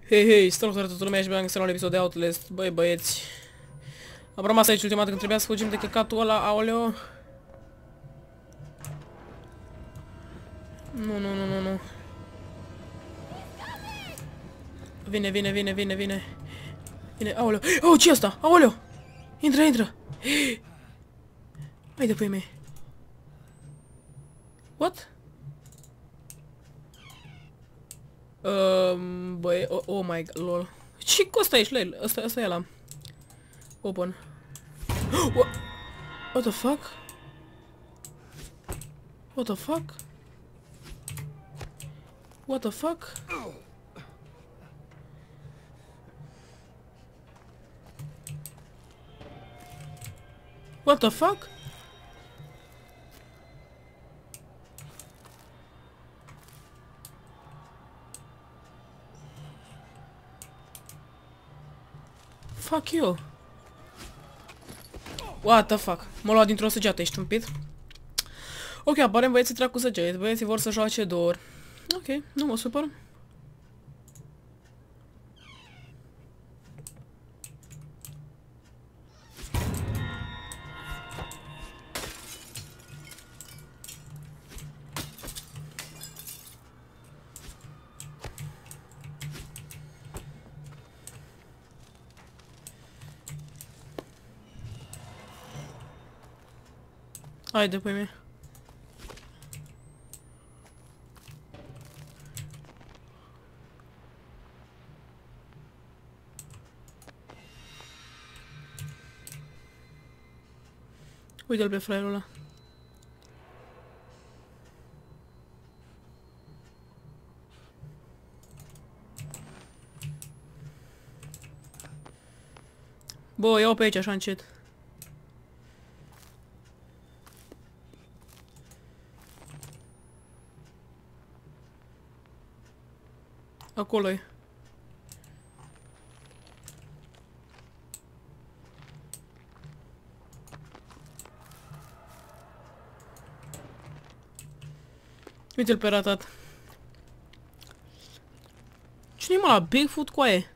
Hei, hei, salutare toată lumea și bine la un episod de Outlast. Băi, băieți, am rămas aici ultima dată când trebuia să fugim de checatul ăla, aoleo. Nu. Vine. Vine, aoleo. Oh, ce-i asta? Aoleo! Intră! Hai de pui mei. What? Băi, oh my god, lol. Ce costă aici, lol? Asta e ăla. Open. What the fuck? What the fuck? What the fuck? What the fuck? Fuck you. What the fuck? M-a luat dintr-o săgeată, ești tâmpit? Ok, aparent băieții trag cu săgeți, băieții vor să joace două ori. Ok, nu mă supăr. Haide, păi mie. Uite-l pe fraierul ăla. Bă, iau pe aici așa încet. Acolo-i. Uite-l pe ratat. Cine-i mă la Bigfoot cu aia?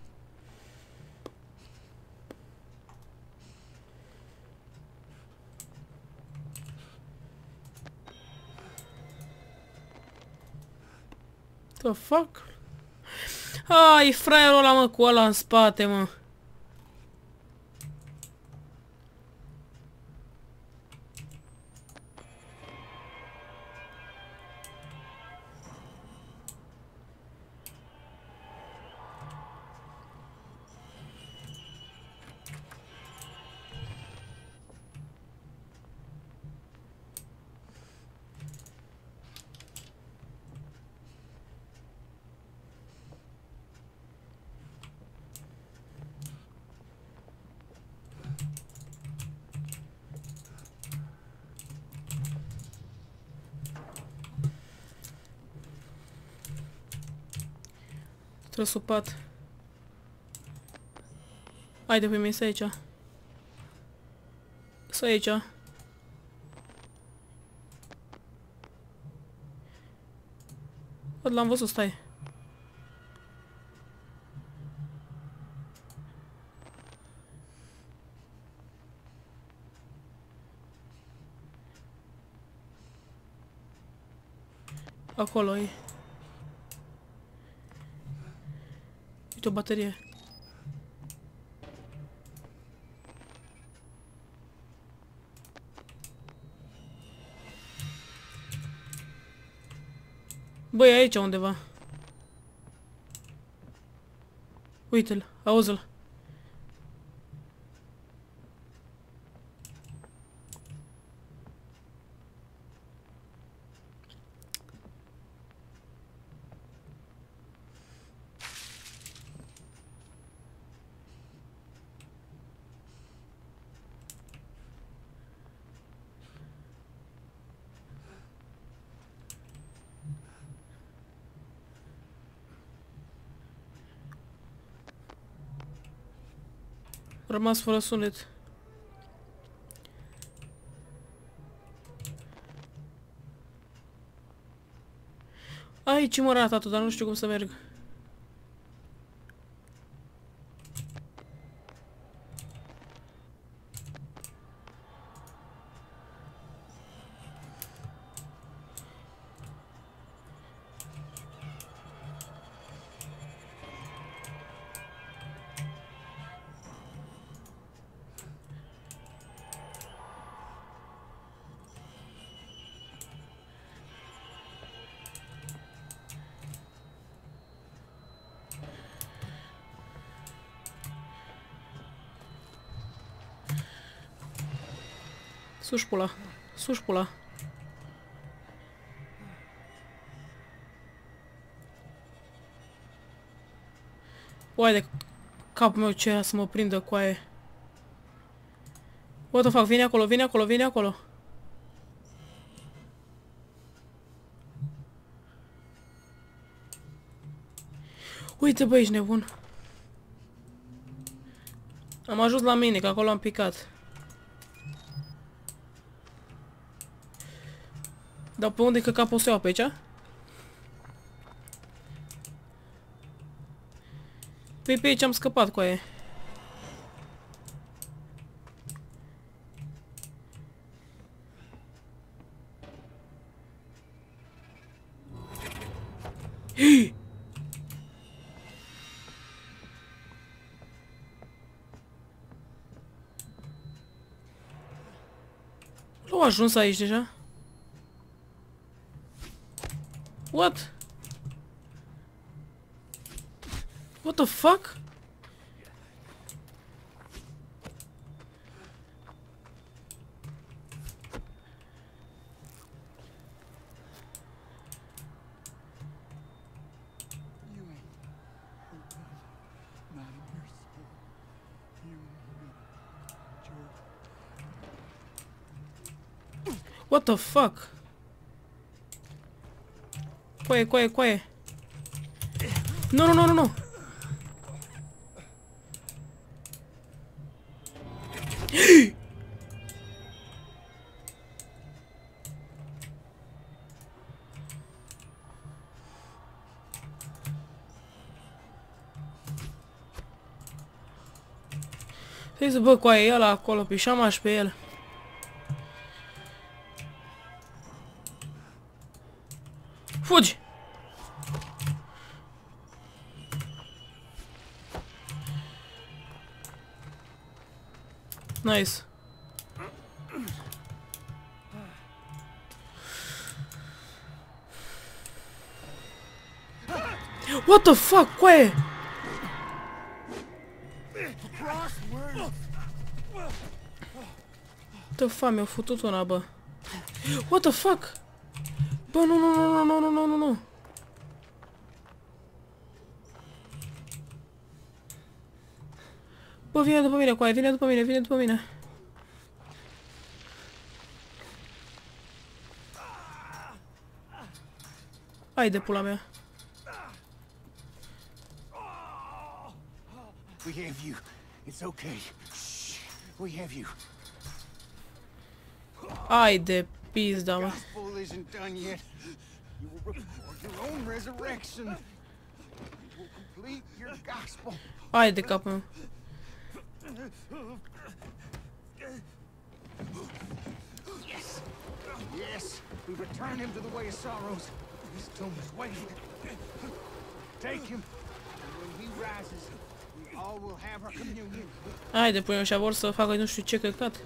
The fuck? Ai, fraierul ăla, mă, cu ăla în spate, mă. Trăsupat. Haide, pe mine, stai aici. Stai aici. Văd, l-am văzut, stai. Acolo e. Uite o baterie. Băi, aici undeva. Uite-l, auzi-l. Rămas fără sunet. Aici mă ratatul, dar nu știu cum să merg. Suși pula. Suși pula. Uai de capul meu ce era să mă prindă coaie. What the fuck, vine acolo, vine acolo, vine acolo. Uite bă, ești nebun. Am ajuns la mine, că acolo am picat. Dar pe unde căca pot să iau pe aici? Păi pe aici am scăpat cu aia. L-au ajuns aici deja? What? What the fuck? What the fuck? Coaie, coaie, coaie. Nu, nu, nu, nu, nu. Trebuie să bă, coaie, ăla acolo, pișamaș pe el. Fugi! Nice. What the fuck, coaie? The fuck, mi-a futut una, bă. What the fuck? Bă, nu, nu, nu, nu, nu, nu, nu, nu. Bă, vine după mine, coaie, vine după mine, vine după mine. Hai de pula mea. We have you. It's okay. Shh. We have you. Hai de pizda, mă. Gospel isn't done yet. You will record your own resurrection. You will complete your gospel. Hai de capul meu. Yes. Yes. We return him to the way of sorrows. His tomb is waiting. Take him. And when he rises, we all will have our communion. Hai de pune așa vor să facă nu știu ce căcat.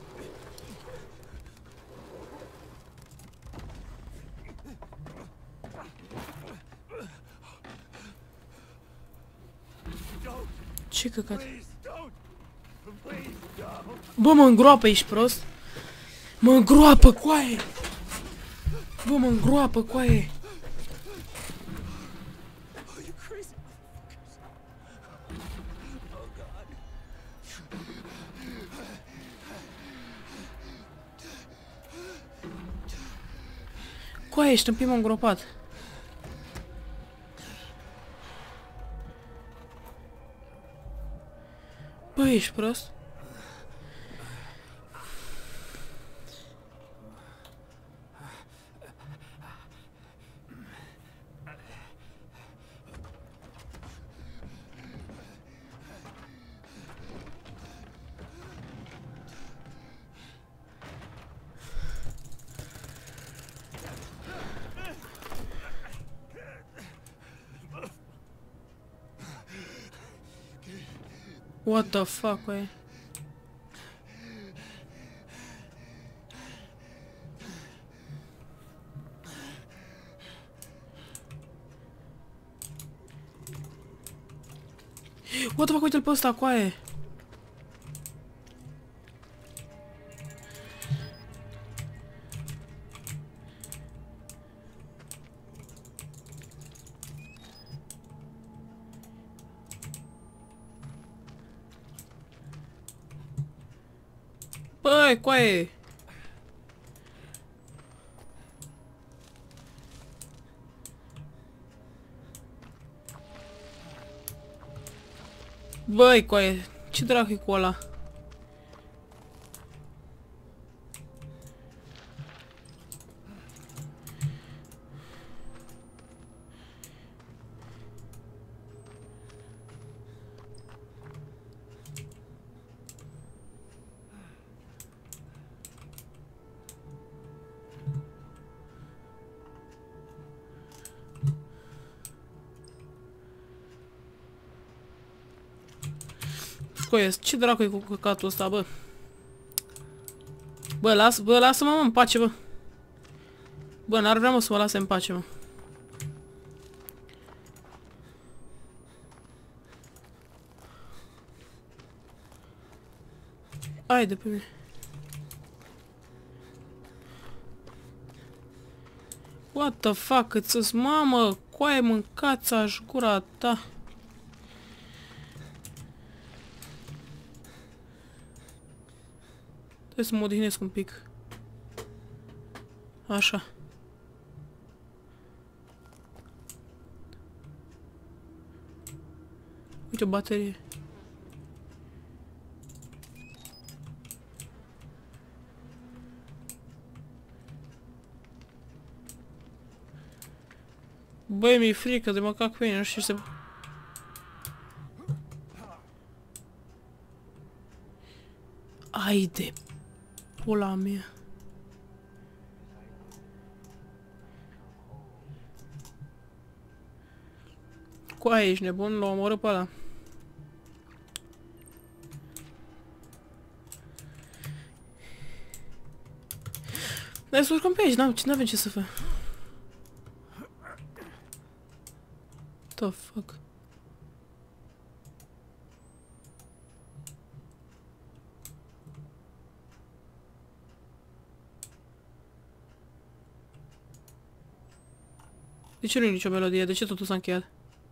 Ce căcat? Bă, mă îngroapă, ești prost? Mă îngroapă, coaie! Bă, mă îngroapă, coaie! Coaie, ești tâmpit, mă îngropat. Bă, ești prost? What the fuck, coaie? What the fuck, uite-l pe ăsta, coaie! Băi, coaie! Băi, coaie! Ce dracu e cu ăla? Coaie, ce dracu e cu căcatul ăsta, bă? Bă, lasă-mă, mă, în pace, bă. Bă, n-ar vrea, mă, să mă lase în pace, mă. Haide pe mine. What the fuck, îți mamă, coaie, mâncați-aș gura ta. Trebuie să mă odihnesc un pic. Așa. Uite o baterie. Băi, mi-e frică de macac pe mine, nu știu ce să... Ai de pula mea. Coaie, ești nebun? L-o omoră pe ăla. Dar să urcăm pe aici, n-avem ce să fac. The fuck? De ce nu e nicio melodie? De ce totul s-a încheiat?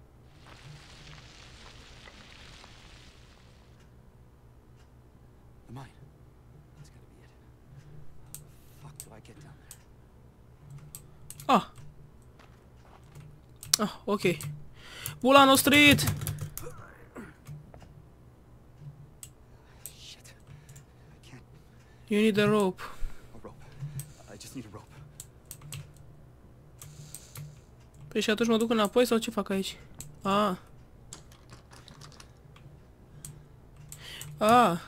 Ah. Ah, ok. Bulano Street! You need a rope. Păi și atunci mă duc înapoi sau ce fac aici? Ah. Ah.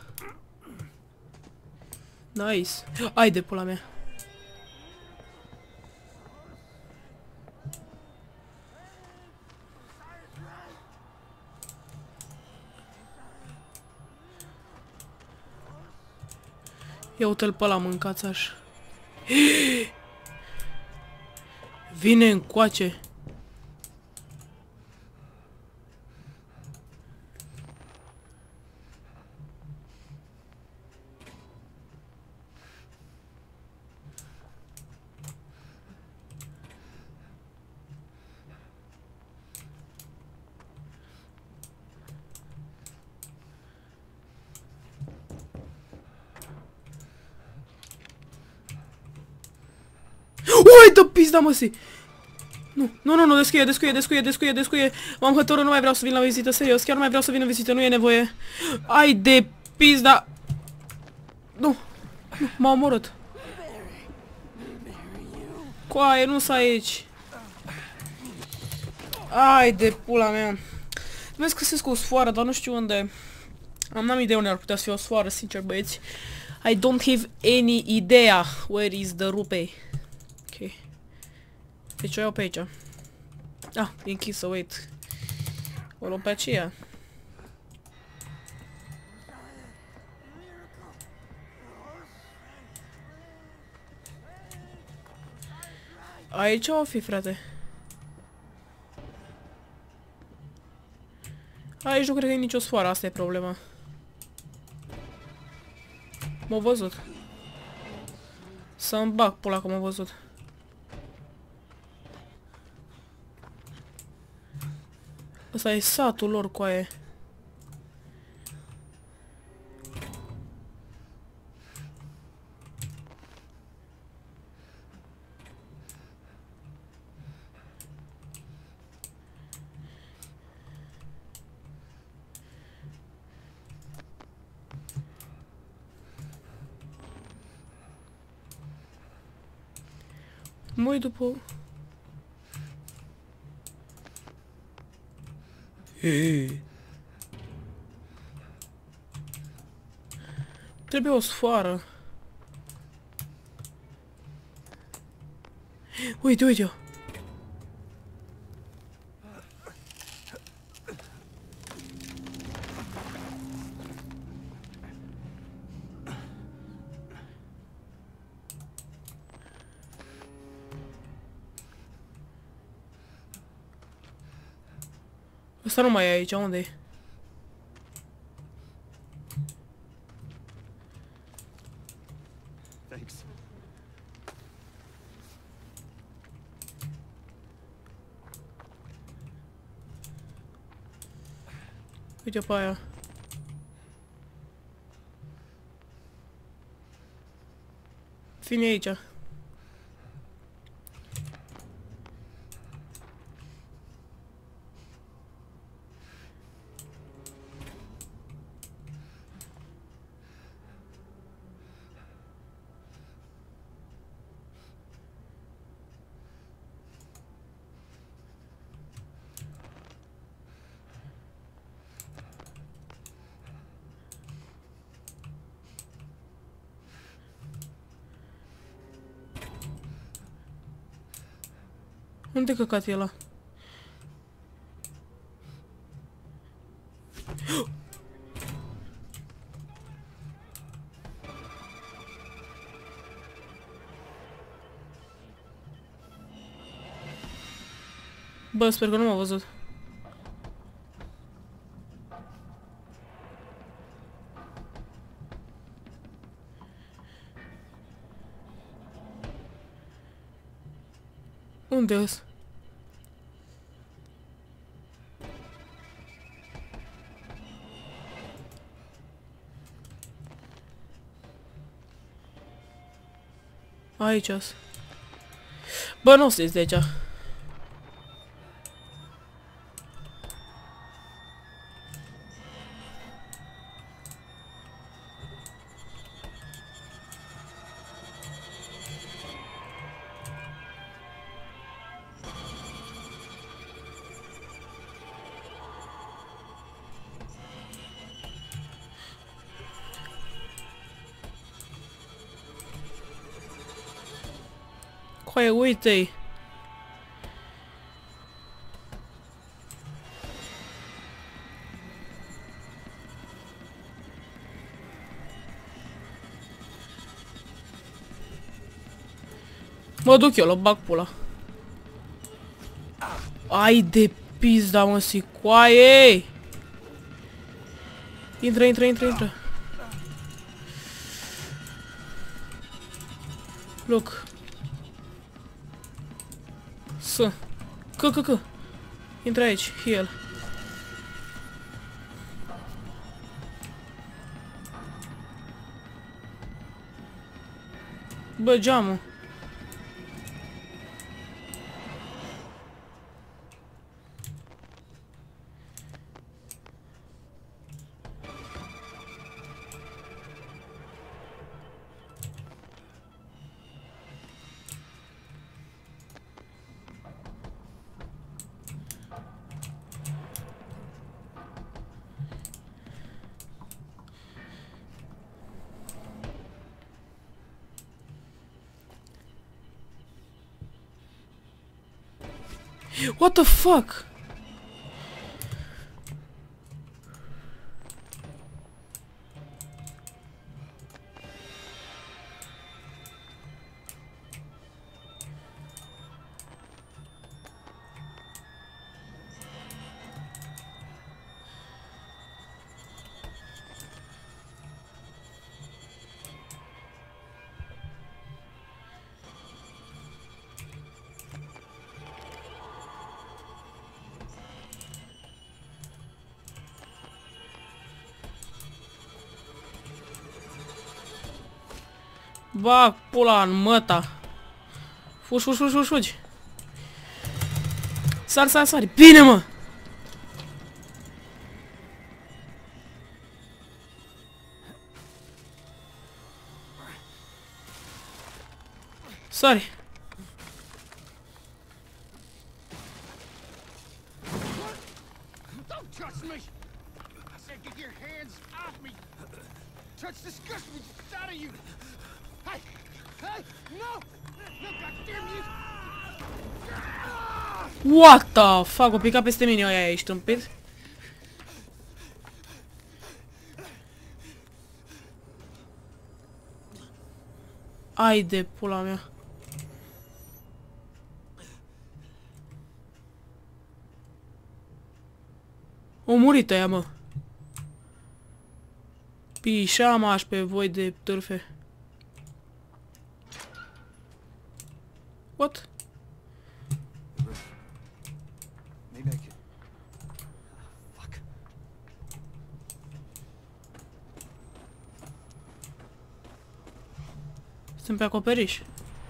Nice. Ai de pula mea. Ia uite-l pe ăla, mâncați-aș. Vine încoace. Ui, dă pizda, mă, si! Nu, descuie. M-am hătorât, nu mai vreau să vin la vizită, serios, chiar nu mai vreau să vin în vizită, nu e nevoie. Ai de pizda! Nu, m-a omorât. Coaie, nu s-a aici. Ai de pula mea. Vezi că găsesc o sfoară, dar nu știu unde. N-am idee unde ar putea să fie o sfoară, sincer, băieți. I don't have any idea where is the rupe. Ok. Deci o iau pe aici. Ah, e închisă, wait. O luăm pe aceea. Aici o fi, frate. Aici nu cred că e nicio sfoară, asta e problema. M-a văzut. Să-mi bag pula că m-a văzut. Ăsta e satul lor, coaie. Mă uit după... Hei. Trebuie o sfoară. Uite, uite-o. Ăsta nu mai e aici, unde e? Thanks. Uite pe aia. Vine aici. Unde căcat e ăla? Bă, sper că nu m-a văzut. Unde-s? Aici-s. Bă, nu o să ies de aici. Coaie, uite-i! Mă duc eu, bag pula. Ai de pizda, mă, sicoaie! Intră, intră, intră, intră. Look. Să. Că. Intră aici, heal. Bă, geamul. What the fuck? Bag pula în măta. Fugi. Sari. Bine, mă! Sari. Don't touch me! I said get your hands off me! Touch disgusts me out of you! Hey! Hey! No! No, goddamn you! What the fuck? O picat peste mine ăia, ești tâmpit? Ai de pula mea. O murit ăia, mă. Pișamaș pe voi de târfe. What? Maybe I could... Fuck. Suntem pe acoperiș.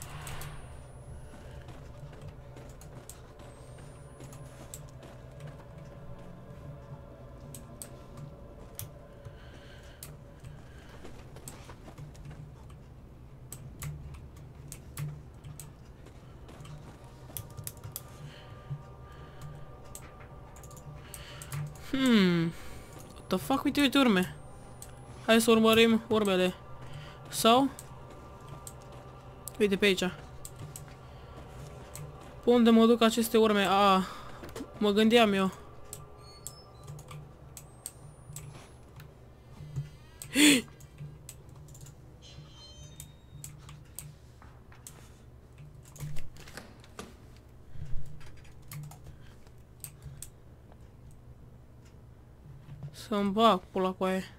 What the fuck? Uite, uite urme. Hai să urmărim urmele. Sau? Uite pe aici. Pe unde mă duc aceste urme? Mă gândeam eu. Să-mi bag pula cu aia.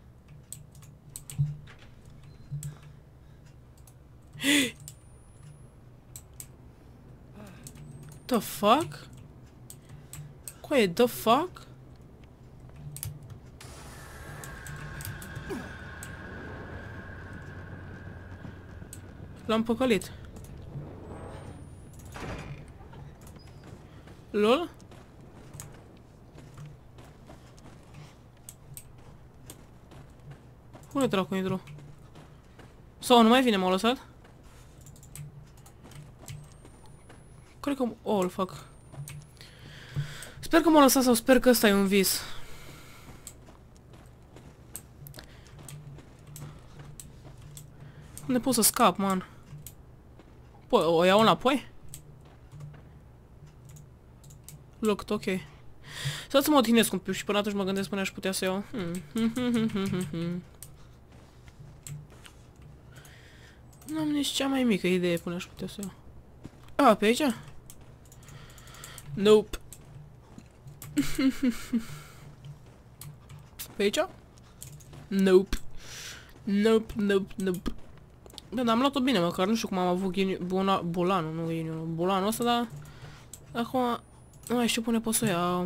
The fuck? Coaie, the fuck? L-am păcălit. LOL? Unde dracu intru? Sau nu mai vine, m-au lăsat? Cred că... Oh, îl fac. Sper că m-a lăsat sau sper că ăsta e un vis. Unde pot să scap, man? Păi, o iau înapoi? Loc, ok. Să mă odinesc un pic și până atunci mă gândesc până aș putea să iau. Nu am nici cea mai mică idee până aș putea să iau. Pe aici? Nope. Pe aici? Nope. Nope, nope, nope. Bă, dar am luat-o bine, măcar nu știu cum am avut bulanul, nu ghinionul. Bulanul ăsta, dar... Acum... Nu mai știu până pot să o iau.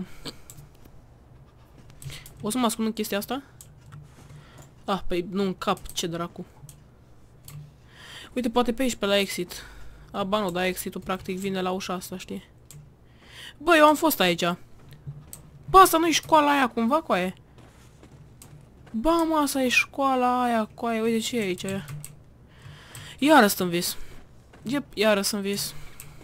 O să mă ascund în chestia asta? Păi nu în cap, ce dracu. Uite, poate pe aici, pe la exit. Ba nu, dar exit-ul practic vine la ușa asta, știi? Bă, eu am fost aici. Bă, asta nu e școala aia, cumva, coaie? Ba, mă, asta e școala aia, coaie, uite ce e aici. Iară sunt în vis. Yep, iară sunt în vis.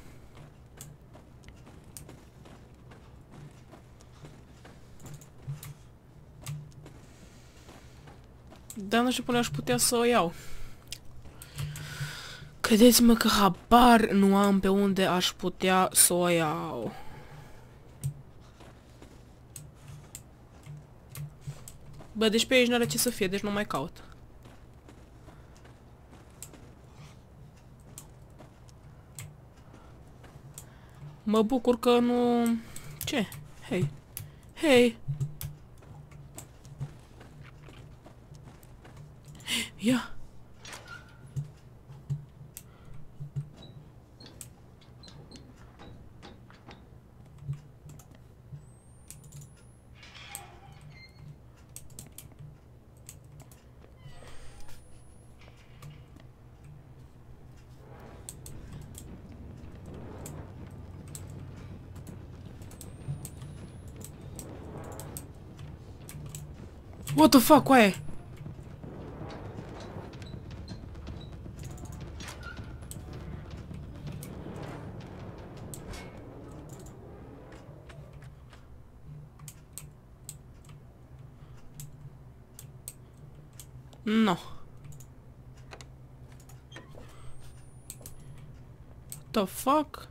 Dar nu știu până aș putea să o iau. Credeți-mă că habar nu am pe unde aș putea să o iau. Bă, deci pe aici n-are ce să fie, deci nu mai caut. Mă bucur că nu... Ce? Hei. Hei. Ia. What the fuck, coaie? No. The fuck?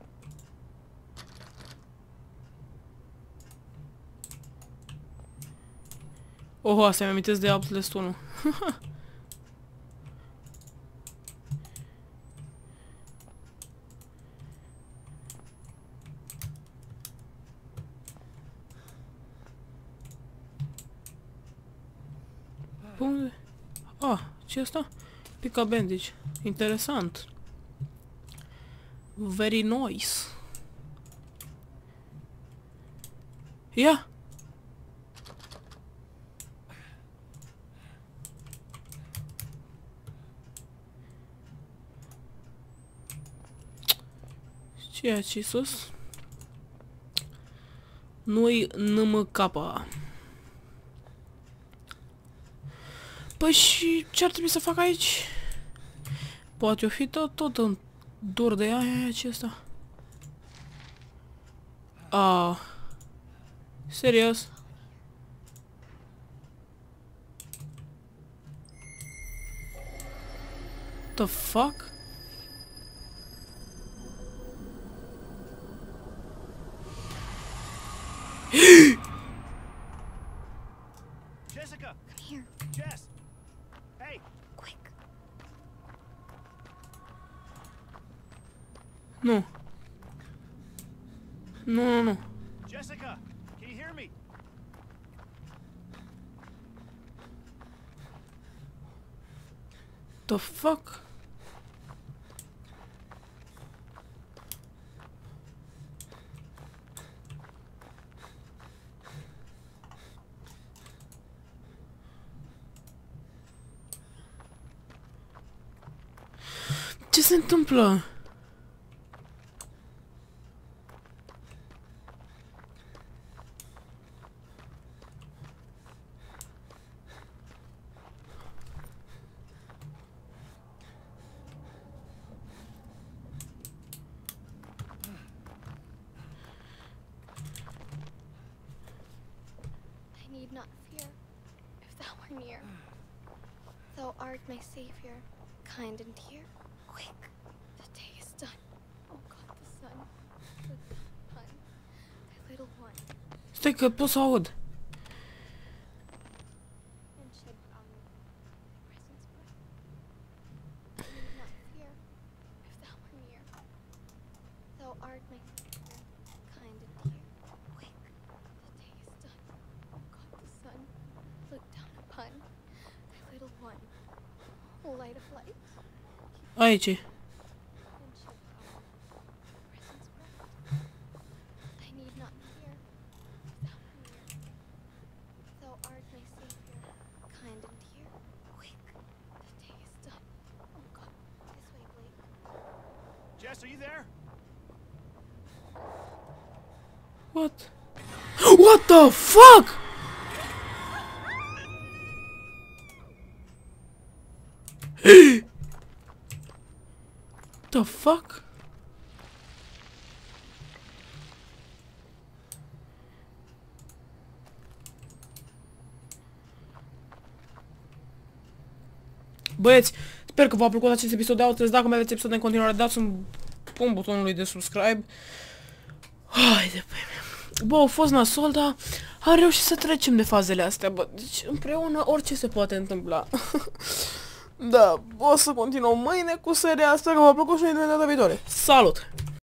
Oho, asta mi amintesc de Outlast 1. Unde? Ah, ce asta? Pica bandage. Interesant. Very nice. Ia! Ceea ce sus? Nu-i NMK-a. Păi și ce ar trebui să fac aici? Poate o fi tot în dor de aia acesta. Serios? The fuck? Jessica! Come here, Jess! Hey! quick. Nu. Nu. Jessica! Can you hear me? The fuck? Ce se întâmplă? I need not fear, if thou were near. Thou art my savior, kind and dear. Quick, the day is done. Oh God, the sun, look upon thy little one, Stai că pot să aud. and shed on me thy presence bright. I need not fear, if thou were near. Thou art my savior, kind and dear. Quick, the day is done. Oh God, the sun, look down upon thy little one, O light of light. Aici. And shed upon me thy presence bright. I need not fear, if thou were near. Thou art my savior, kind and dear. Quick, the day is done. Oh God, this way, Blake. Jess, are you there? What? What the fuck? The fuck? Băieți, sper că v-a plăcut acest episod de Outlast. Dacă mai aveți episoade în continuare, dați un butonului de subscribe. Hai de pe mine. Bă, au fost nasol, dar am reușit să trecem de fazele astea, bă. Deci împreună orice se poate întâmpla. Da, o să continuăm mâine cu seria asta, că v-a plăcut și noi de data viitoare. Salut!